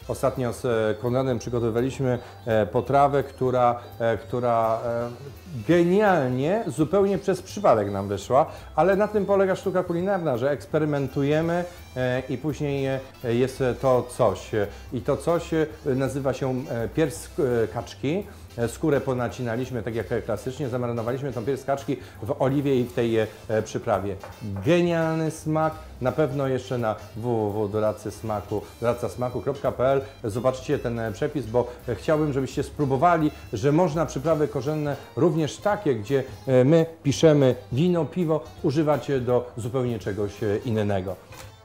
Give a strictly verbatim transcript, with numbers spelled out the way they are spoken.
Ostatnio z Konradem przygotowywaliśmy potrawę, która, która genialnie, zupełnie przez przypadek nam wyszła, ale na tym polega sztuka kulinarna, że eksperymentujemy i później jest to coś. I to coś nazywa się pierś kaczki. Skórę ponacinaliśmy, tak jak klasycznie, zamarynowaliśmy tą pierś kaczki w oliwie i w tej przyprawie. Genialny smak, na pewno jeszcze na w w w kropka doradcy smaku, doradca smaku kropka p l zobaczcie ten przepis, bo chciałbym, żebyście spróbowali, że można przyprawy korzenne, również takie, gdzie my piszemy wino, piwo, używać do zupełnie czegoś innego.